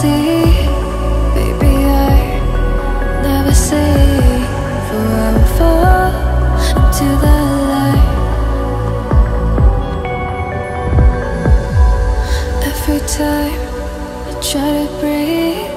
see. Baby, I never say, for I will fall into the light. Every time I try to breathe,